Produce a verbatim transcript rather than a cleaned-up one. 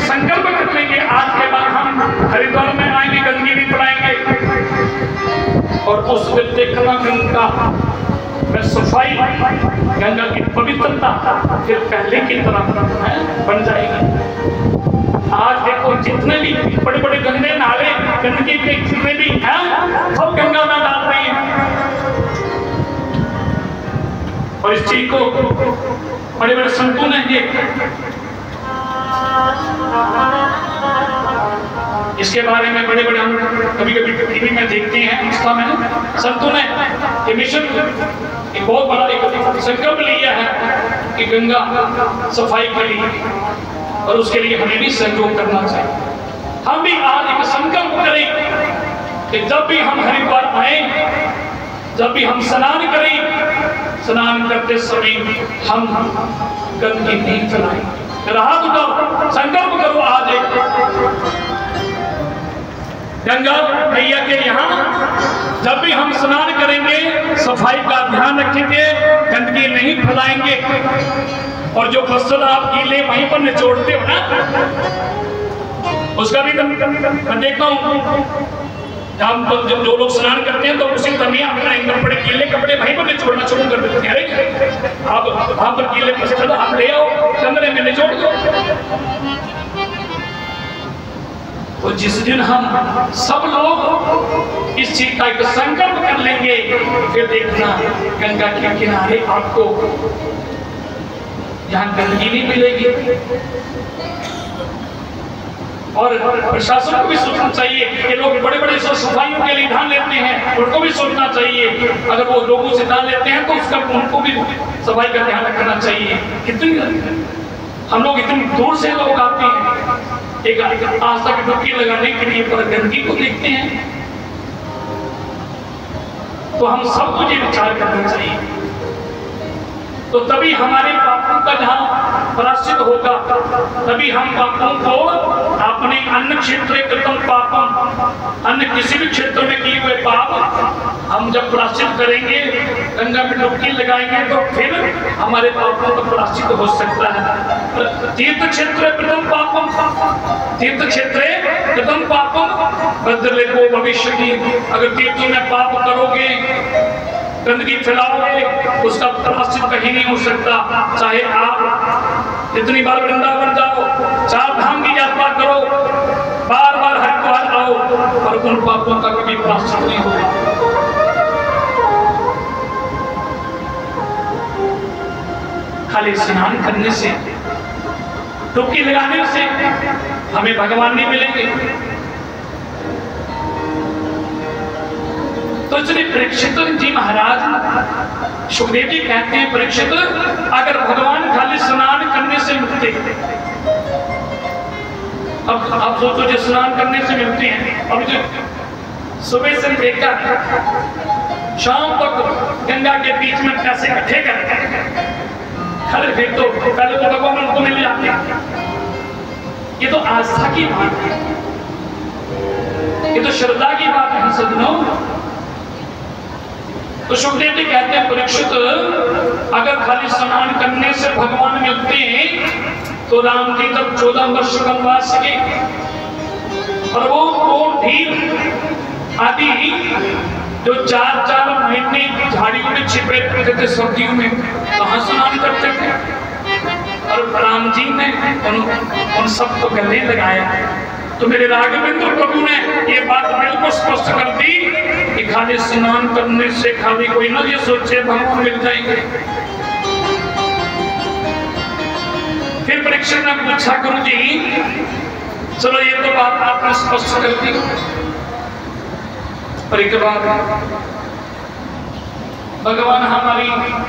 संकल्प कर लेंगे आज के बाद हम हरिद्वार में आएंगे, गंदगी नहीं फैलाएंगे। और उस दिन देखना गंगा में सफाई, गंगा की पवित्रता फिर पहले की तरह बन जाएगी। आज देखो जितने भी बड़े बड़े गंदे नाले, गंदगी के जितने भी हैं सब गंगा में डाल रही हैं। और इस चीज को बड़े बड़े संतों ने ये इसके बारे में बड़े बड़े हम कभी कभी टीवी में देखते हैं, इंस्टा में संतों ने ये मिशन एक बहुत बड़ा एक संकल्प लिया है कि गंगा सफाई के लिए, और उसके लिए हमें भी सहयोग करना चाहिए। हम भी आज एक संकल्प करें कि जब भी हम हरिद्वार आए, जब भी हम स्नान करें, स्नान करते समय हम गंदगी नहीं फैलाएं। हाथ उठाओ, संकल्प करो आज एक गंगा मैया के यहाँ जब भी हम स्नान करेंगे सफाई का ध्यान रखेंगे, गंदगी नहीं फैलाएंगे। और जो वस्त्र आप गीले वहीं पर निचोड़ते हो ना, उसका भी मैं देखता हूँ हम तो जब जो लोग स्नान करते हैं तो उसी तरह अपने कपड़े गीले कपड़े वहीं पर निचोड़ना शुरू कर देते हैं। अरे आप वहां पर गीले वस्त्र आप ले आओ, कमरे में निचोड़ दो। तो जिस दिन हम सब लोग इस चीज का एक संकल्प कर लेंगे, फिर देखना गंगा के किनारे आपको यहाँ गंदगी नहीं मिलेगी। और प्रशासन को भी सोचना चाहिए कि लोग बड़े बड़े सफाइयों के लिए ध्यान लेते हैं, उनको भी सोचना चाहिए अगर वो लोगों से ध्यान लेते हैं तो उसका उनको भी सफाई का ध्यान रखना चाहिए। कितनी हम लोग इतनी दूर से लोग आते हैं एक आस्था की डुबकी लगाने के लिए, पर गंदगी को देखते हैं। तो हम सबको ये विचार करना चाहिए, तो तभी हमारे पापों का जहाँ प्रायश्चित होगा, तभी हम पापों को अपने अन्य क्षेत्र कृतम पापम, अन्य किसी भी क्षेत्र में किए हुए पाप हम जब प्रायश्चित करेंगे, गंगा में डुबकी लगाएंगे, तो फिर हमारे पापों का प्रायश्चित हो सकता है। तीर्थ क्षेत्र कृतम पापम, तीर्थ क्षेत्र कृतम पापम बदले को भविष्य की। अगर तीर्थों में पाप करोगे, गंदगी फैलाओगे, उसका प्रायश्चित कहीं नहीं हो सकता। चाहे आप इतनी बार वृंदावन जाओ, चार धाम की यात्रा करो, बार बार हरिद्वार आओ, और उन पापों का कभी प्रायश्चित नहीं होगा। खाली स्नान करने से, डुबकी लगाने से हमें भगवान नहीं मिलेंगे। तो इसलिए परीक्षित जी महाराज सुखदेव जी कहते हैं, परीक्षित अगर भगवान खाली स्नान करने से मिलते, अब आप सोचो जो स्नान करने से मिलते हैं, अब जो सुबह से लेकर शाम तक गंगा के बीच में पैसे इकट्ठे करते हैं, खड़े फिर तो पहले तो भगवान उनको मिल जाते हैं। ये तो आस्था की बात है, ये तो श्रद्धा की बात है सज्जनों। तो सुखदेव जी कहते हैं, परीक्षित अगर खाली स्नान करने से भगवान मिलते हैं तो राम जी तब चौदह वर्ष वनवास के, और वो ढील आदि जो चार चार महीने झाड़ियों में छिपे रहते थे सर्दियों में, कहाँ स्नान करते थे। और राम जी ने उन, उन सबको गले लगाया। तो मेरे राघवेंद्र प्रभु ने ये बात बिल्कुल स्पष्ट कर दी कि खाली स्नान करने से खाली कोई ना ये सोचे भगवान मिल जाएंगे। फिर परीक्षित ने पूछा, गुरु जी चलो ये तो बात आपने स्पष्ट कर दी, पर एक बात भगवान हमारी